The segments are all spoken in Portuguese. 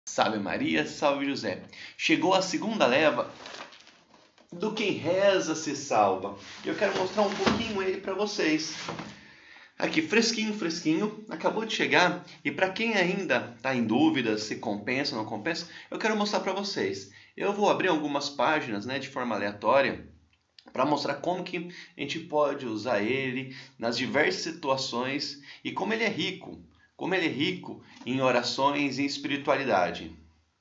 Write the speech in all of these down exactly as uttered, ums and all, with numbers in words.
Salve Maria, salve José. Chegou a segunda leva do Quem Reza Se Salva. Eu quero mostrar um pouquinho ele para vocês. Aqui, fresquinho, fresquinho, acabou de chegar. E para quem ainda está em dúvida se compensa ou não compensa, eu quero mostrar para vocês. Eu vou abrir algumas páginas, né, de forma aleatória para mostrar como que a gente pode usar ele nas diversas situações e como ele é rico. Como ele é rico em orações e em espiritualidade.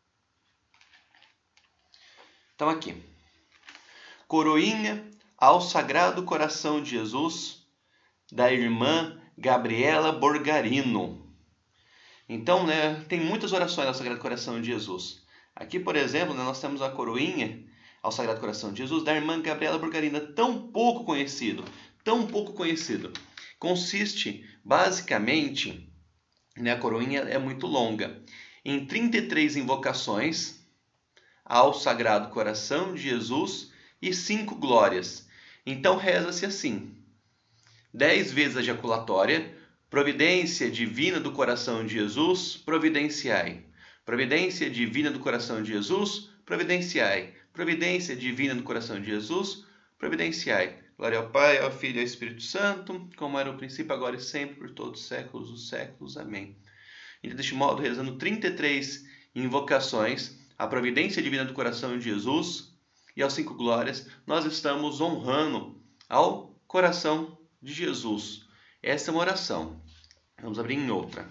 Então aqui. Coroinha ao Sagrado Coração de Jesus, da irmã Gabriela Borgarino. Então, né, tem muitas orações ao Sagrado Coração de Jesus. Aqui, por exemplo, né, nós temos a coroinha ao Sagrado Coração de Jesus, da irmã Gabriela Borgarino, tão pouco conhecido, tão pouco conhecido. Consiste, basicamente... A coroinha é muito longa. Em trinta e três invocações ao Sagrado Coração de Jesus e cinco glórias. Então reza-se assim: dez vezes a ejaculatória, providência divina do coração de Jesus, providenciai. Providência divina do coração de Jesus, providenciai. Providência divina do coração de Jesus, providenciai. Glória ao Pai, ao Filho e ao Espírito Santo, como era no princípio, agora e sempre, por todos os séculos dos séculos. Amém. E deste modo, rezando trinta e três invocações à providência divina do coração de Jesus e aos cinco glórias, nós estamos honrando ao coração de Jesus. Essa é uma oração. Vamos abrir em outra.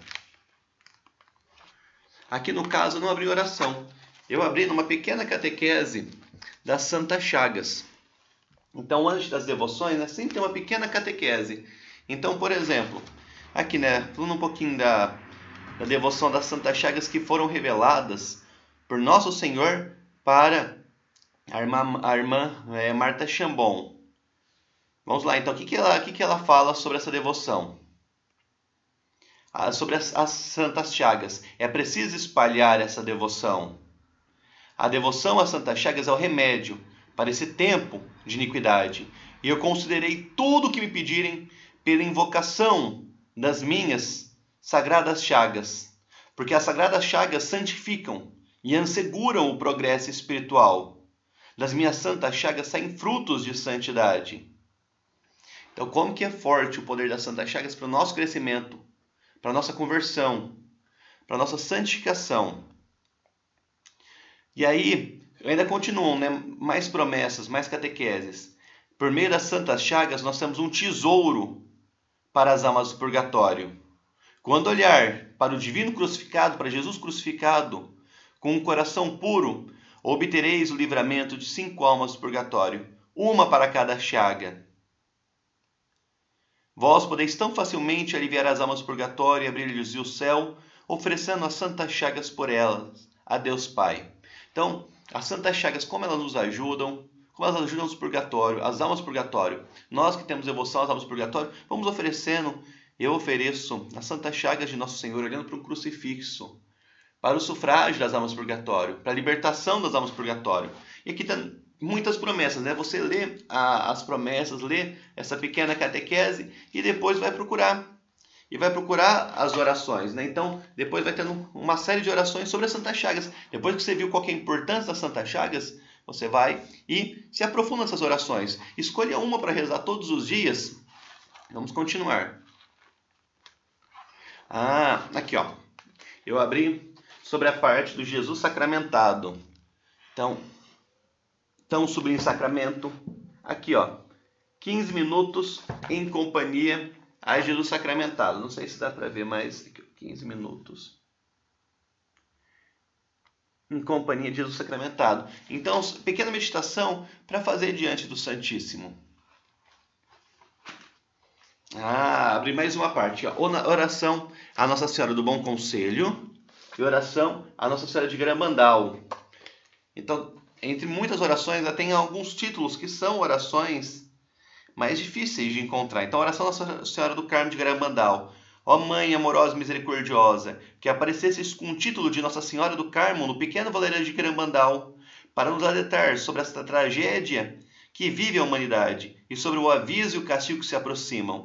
Aqui no caso, eu não abri oração. Eu abri numa pequena catequese das Santas Chagas. Então, antes das devoções, né, sempre tem uma pequena catequese. Então, por exemplo, aqui, né, falando um pouquinho da, da devoção das Santas Chagas que foram reveladas por Nosso Senhor para a irmã, a irmã é, Marta Chambon. Vamos lá, então, o que, que, ela, o que, que ela fala sobre essa devoção? Ah, sobre as, as Santas Chagas. É preciso espalhar essa devoção. A devoção às Santas Chagas é o remédio para esse tempo de iniquidade. E eu considerei tudo o que me pedirem pela invocação das minhas sagradas chagas. Porque as sagradas chagas santificam e asseguram o progresso espiritual. Das minhas santas chagas saem frutos de santidade. Então, como que é forte o poder das santas chagas para o nosso crescimento, para a nossa conversão, para a nossa santificação. E aí, ainda continuam, né? Mais promessas, mais catequeses. Por meio das Santas Chagas, nós temos um tesouro para as almas do purgatório. Quando olhar para o divino crucificado, para Jesus crucificado, com um coração puro, obtereis o livramento de cinco almas do purgatório, uma para cada chaga. Vós podeis tão facilmente aliviar as almas do purgatório e abrir-lhes o céu, oferecendo as Santas Chagas por elas, a Deus Pai. Então, as Santas Chagas, como elas nos ajudam, como elas ajudam os purgatório, as almas do purgatório. Nós que temos devoção às almas do purgatório, vamos oferecendo, eu ofereço as Santas Chagas de Nosso Senhor, olhando para um crucifixo, para o sufrágio das almas do purgatório, para a libertação das almas do purgatório. E aqui tem muitas promessas, né? Você lê a, as promessas, lê essa pequena catequese e depois vai procurar. E vai procurar as orações, né? Então, depois vai tendo uma série de orações sobre as Santas Chagas. Depois que você viu qual que é a importância das Santas Chagas, você vai e se aprofunda nessas orações. Escolha uma para rezar todos os dias. Vamos continuar. Ah, aqui, ó. Eu abri sobre a parte do Jesus sacramentado. Então, tão sublime sacramento. Aqui, ó. quinze minutos em companhia a Jesus sacramentado. Não sei se dá para ver, mas quinze minutos em companhia de Jesus sacramentado. Então, pequena meditação para fazer diante do Santíssimo. Ah, abri mais uma parte. Ó. Oração à Nossa Senhora do Bom Conselho e oração à Nossa Senhora de Garabandal. Então, entre muitas orações, tem alguns títulos que são orações mais difíceis de encontrar. Então, oração à Nossa Senhora do Carmo de Garabandal. Ó Mãe amorosa e misericordiosa, que aparecesses com o título de Nossa Senhora do Carmo no pequeno vilarejo de Garabandal, para nos alertar sobre esta tragédia que vive a humanidade e sobre o aviso e o castigo que se aproximam.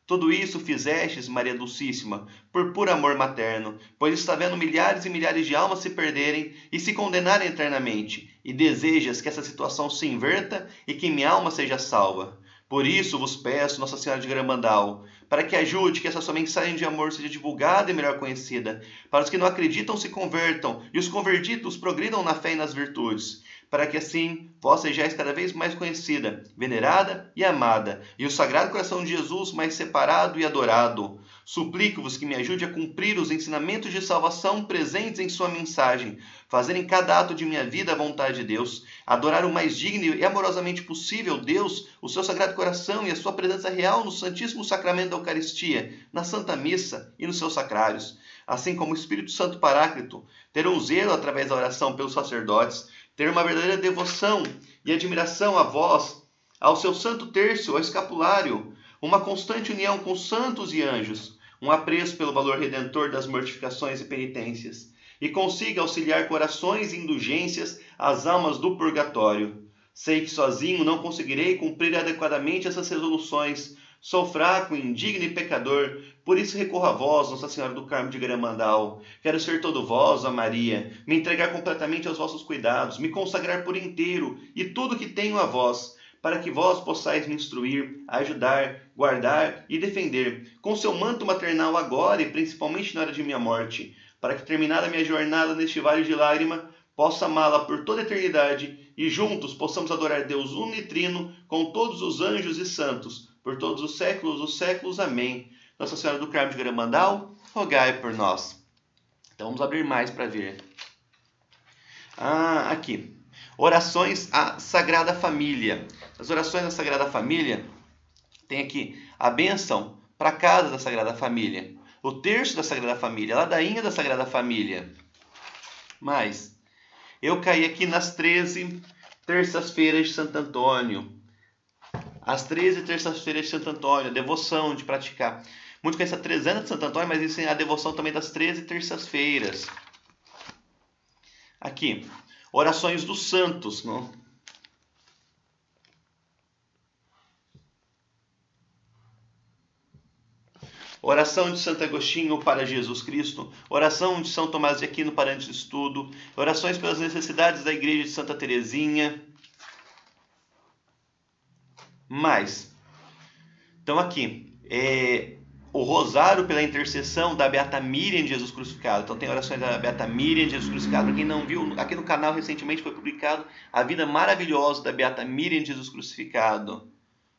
Tudo isso fizestes, Maria Dulcíssima, por puro amor materno, pois está vendo milhares e milhares de almas se perderem e se condenarem eternamente, e desejas que essa situação se inverta e que minha alma seja salva. Por isso vos peço, Nossa Senhora de Gramandal, para que ajude que essa sua mensagem de amor seja divulgada e melhor conhecida, para os que não acreditam se convertam e os convertidos progridam na fé e nas virtudes, para que assim vós sejais cada vez mais conhecida, venerada e amada, e o Sagrado Coração de Jesus mais separado e adorado. Suplico-vos que me ajude a cumprir os ensinamentos de salvação presentes em sua mensagem, fazer em cada ato de minha vida a vontade de Deus, adorar o mais digno e amorosamente possível Deus, o seu Sagrado Coração e a sua presença real no Santíssimo Sacramento da Eucaristia, na Santa Missa e nos seus sacrários, assim como o Espírito Santo Paráclito, ter um zelo através da oração pelos sacerdotes, ter uma verdadeira devoção e admiração a vós, ao seu santo terço, ao escapulário, uma constante união com santos e anjos, um apreço pelo valor redentor das mortificações e penitências, e consiga auxiliar corações e indulgências às almas do purgatório. Sei que sozinho não conseguirei cumprir adequadamente essas resoluções. Sou fraco, indigno e pecador, por isso recorro a vós, Nossa Senhora do Carmo de Gramandal. Quero ser todo vós, ó Maria, me entregar completamente aos vossos cuidados, me consagrar por inteiro e tudo que tenho a vós, para que vós possais me instruir, ajudar, guardar e defender, com seu manto maternal agora e principalmente na hora de minha morte, para que, terminada a minha jornada neste vale de lágrima, possa amá-la por toda a eternidade e juntos possamos adorar Deus unitrino com todos os anjos e santos, por todos os séculos dos séculos. Amém. Nossa Senhora do Carmo de Gramandal, rogai por nós. Então vamos abrir mais para ver. Ah, aqui. Orações à Sagrada Família. As orações à Sagrada Família tem aqui a bênção para a casa da Sagrada Família, o terço da Sagrada Família, a ladainha da Sagrada Família. Mas eu caí aqui nas treze terças-feiras de Santo Antônio. As treze terças-feiras de Santo Antônio, a devoção de praticar. Muitos conhecem a trezena de Santo Antônio, mas isso é a devoção também das treze terças-feiras. Aqui, orações dos santos. Não? Oração de Santo Agostinho para Jesus Cristo, oração de São Tomás de Aquino para antes de estudo, orações pelas necessidades da Igreja de Santa Teresinha. Mais, então aqui, é, o rosário pela intercessão da Beata Miriam de Jesus Crucificado. Então tem orações da Beata Miriam de Jesus Crucificado. Para quem não viu, aqui no canal recentemente foi publicado a vida maravilhosa da Beata Miriam de Jesus Crucificado.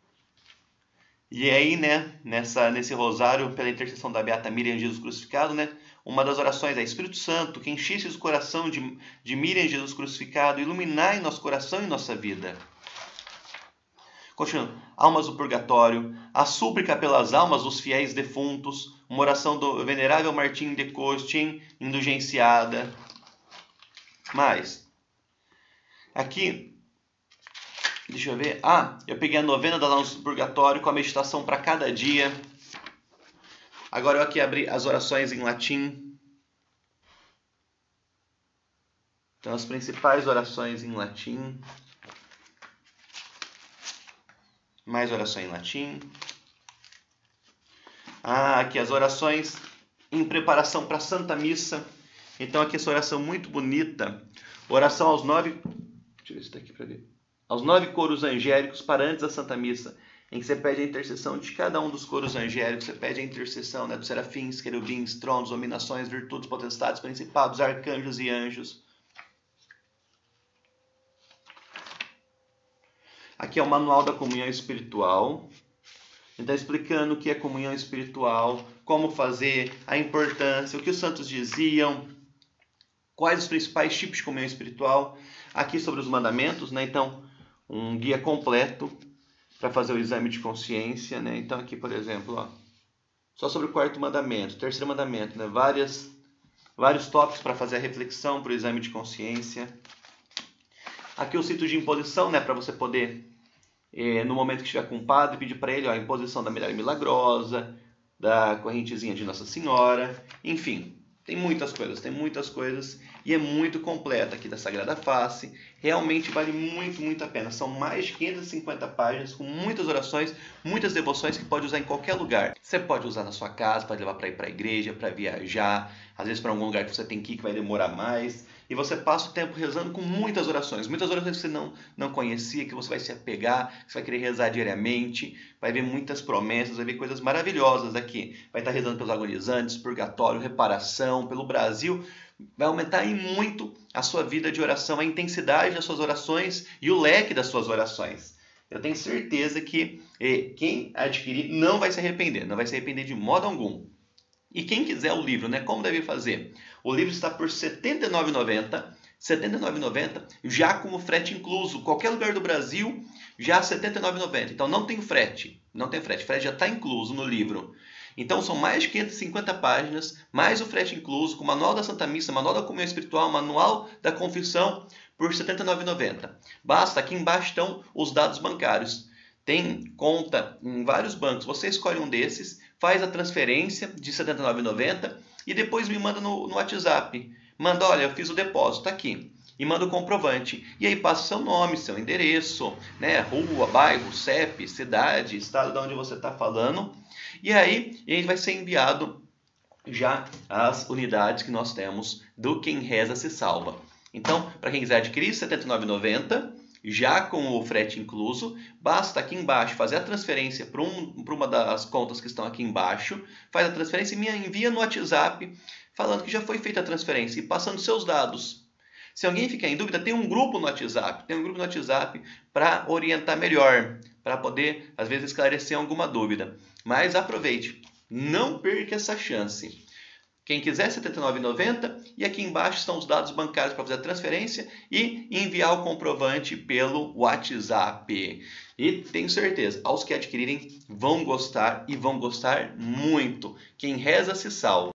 E aí, né, nessa, nesse rosário pela intercessão da Beata Miriam de Jesus Crucificado, né, uma das orações é: Espírito Santo, que enchestes o coração de, de Miriam de Jesus Crucificado, iluminai nosso coração e nossa vida. Continuando, almas do purgatório, a súplica pelas almas dos fiéis defuntos, uma oração do venerável Martim de Costin, indulgenciada. Mais, aqui, deixa eu ver, ah, eu peguei a novena das almas do purgatório com a meditação para cada dia. Agora eu aqui abri as orações em latim. Então as principais orações em latim. Mais oração em latim. Ah, aqui as orações em preparação para a Santa Missa. Então aqui essa oração muito bonita. Oração aos nove... Deixa eu ver se está aqui para ver. Aos nove coros angélicos para antes da Santa Missa, em que você pede a intercessão de cada um dos coros angélicos. Você pede a intercessão, né, dos serafins, querubins, tronos, dominações, virtudes, potestades, principados, arcanjos e anjos. Aqui é o manual da comunhão espiritual. Então, explicando o que é comunhão espiritual, como fazer, a importância, o que os santos diziam, quais os principais tipos de comunhão espiritual. Aqui sobre os mandamentos, né? Então, um guia completo para fazer o exame de consciência, né? Então, aqui, por exemplo, ó, só sobre o quarto mandamento, terceiro mandamento, né? Várias, vários tópicos para fazer a reflexão para o exame de consciência. Aqui o cito de imposição, né? Para você poder, eh, no momento que estiver com o padre, pedir para ele ó, a imposição da medalha milagrosa, da correntezinha de Nossa Senhora, enfim, tem muitas coisas, tem muitas coisas. e é muito completa aqui da Sagrada Face. Realmente vale muito, muito a pena. São mais de quinhentas e cinquenta páginas com muitas orações, muitas devoções que pode usar em qualquer lugar. Você pode usar na sua casa, pode levar para ir para a igreja, para viajar, às vezes para algum lugar que você tem que ir que vai demorar mais. E você passa o tempo rezando com muitas orações, muitas orações que você não, não conhecia, que você vai se apegar, que você vai querer rezar diariamente, vai ver muitas promessas, vai ver coisas maravilhosas aqui. Vai estar rezando pelos agonizantes, purgatório, reparação, pelo Brasil. Vai aumentar em muito a sua vida de oração, a intensidade das suas orações e o leque das suas orações. Eu tenho certeza que eh, quem adquirir não vai se arrepender, não vai se arrepender de modo algum. E quem quiser o livro, né, como deve fazer? O livro está por setenta e nove reais e noventa centavos, setenta e nove reais e noventa centavos, já com o frete incluso. Qualquer lugar do Brasil, já setenta e nove reais e noventa centavos. Então não tem frete, não tem frete, o frete já está incluso no livro. Então são mais de quinhentas e cinquenta páginas, mais o frete incluso, com o Manual da Santa Missa, Manual da Comunhão Espiritual, Manual da Confissão, por setenta e nove reais e noventa centavos. Basta, aqui embaixo estão os dados bancários. Tem conta em vários bancos, você escolhe um desses, faz a transferência de setenta e nove reais e noventa centavos e depois me manda no, no WhatsApp. Manda, olha, eu fiz o depósito, está aqui. E manda o comprovante. E aí passa o seu nome, seu endereço, né, rua, bairro, C E P, cidade, estado de onde você está falando. E aí ele vai ser enviado já as unidades que nós temos do Quem Reza Se Salva. Então, para quem quiser adquirir, setenta e nove reais e noventa centavos, já com o frete incluso, basta aqui embaixo fazer a transferência para um, para uma das contas que estão aqui embaixo, faz a transferência e me envia no WhatsApp falando que já foi feita a transferência e passando seus dados. Se alguém ficar em dúvida, tem um grupo no WhatsApp, tem um grupo no WhatsApp para orientar melhor, para poder, às vezes, esclarecer alguma dúvida. Mas aproveite, não perca essa chance. Quem quiser, setenta e nove reais e noventa centavos, e aqui embaixo estão os dados bancários para fazer a transferência e enviar o comprovante pelo WhatsApp. E tenho certeza, aos que adquirirem vão gostar e vão gostar muito. Quem reza se salva.